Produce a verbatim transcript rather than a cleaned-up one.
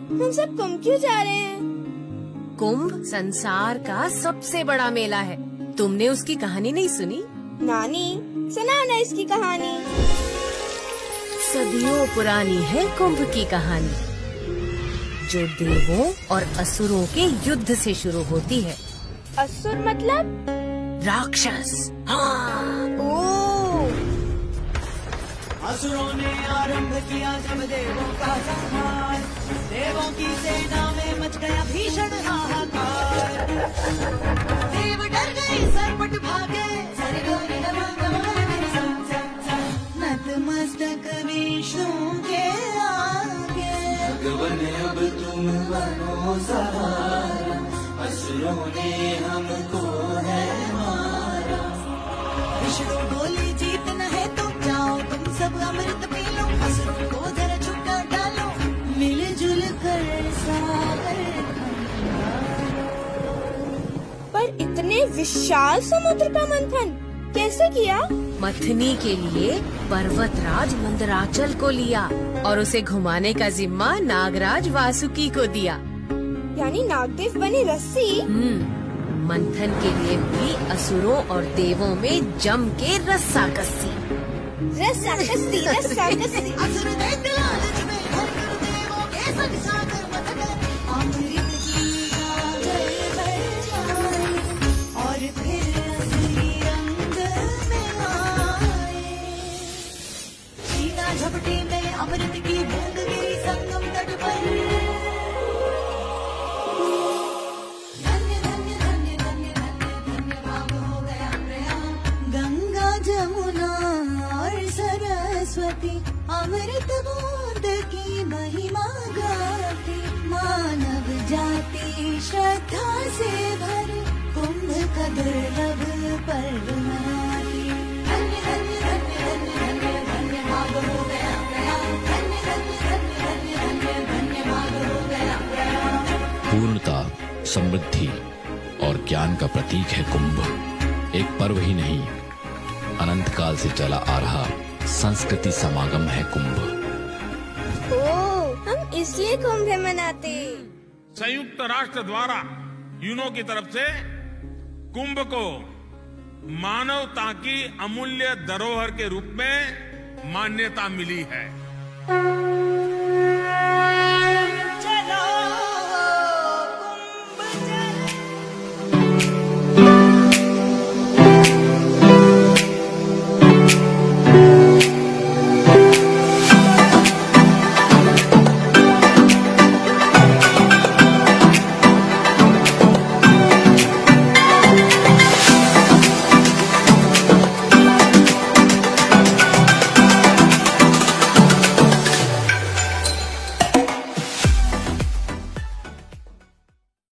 हम सब कुंभ क्यों जा रहे हैं? कुंभ संसार का सबसे बड़ा मेला है। तुमने उसकी कहानी नहीं सुनी? नानी, सुनाओ ना इसकी कहानी। सदियों पुरानी है कुंभ की कहानी, जो देवों और असुरों के युद्ध से शुरू होती है। असुर मतलब? राक्षस। हाँ। ओह। असुरों ने आरंभ किया जब देवों का संहार, देवों की सेना में मच गया भीषण हाहाकार। देव डर गए, सरपट भागे, नतमस्तक विष्णु के आगे। भगवान अब तुम बनो सहारा, असुरों ने हमको है मारा। विष्णु बोले जीतना है तो जाओ तुम सब अमृत पी लो, असुरों को जरा छुट्टा डालो, मिलजुल कर सागर। पर इतने विशाल समुद्र का मंथन कैसे किया? मथनी के लिए पर्वतराज मंदराचल को लिया और उसे घुमाने का जिम्मा नागराज वासुकी को दिया। यानी नागदेव बनी रस्सी? हम्म, मंथन के लिए हुई असुरों और देवों में जम के रस्साकस्सी। रस्साकस्सी, रस्साकस्सी। असुर दैत्य लालच में भर कर देवों के संग सागर मथ गए, अमृत की सागर बरसाए, और फिर असुरी रंग में आए। सीना झपटी में अमृत की बूंद गिरी संगम तट पर। धन्य धन्य धन्य धन्य धन्य धन्य भाग हो गया प्रयाग। गंगा जमुना और सरस्वती अमृत बूंद की महिमा गाती, मानव जाति श्रद्धा से भरे कुंभ का दुर्लभ पर्व मनाती। धन्य धन्य धन्य धन्य धन्य धन्य भाग हो गया प्रयाग। धन्य धन्य धन्य धन्य धन्य धन्य भाग हो गया प्रयाग। पूर्णता, समृद्धि और ज्ञान का प्रतीक है कुंभ। एक पर्व ही नहीं, अनंत काल से चला आ रहा संस्कृति समागम है कुंभ। ओह, हम इसलिए कुंभ मनाते। संयुक्त राष्ट्र द्वारा यूनो की तरफ से कुंभ को मानवता की अमूल्य धरोहर के रूप में मान्यता मिली है।